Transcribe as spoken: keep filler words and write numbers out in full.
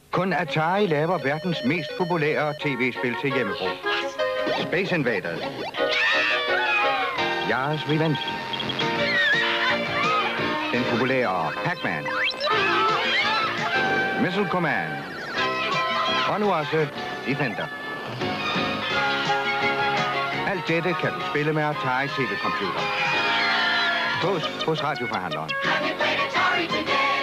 Kun Atari laver verdens mest populære tv-spil til hjemmebrug. Space Invaders. Yars Revenge. Den populære Pac-Man. Missile Command. Og nu også Defender. Alt dette kan du spille med Atari T V-computer. Fås hos radioforhandleren.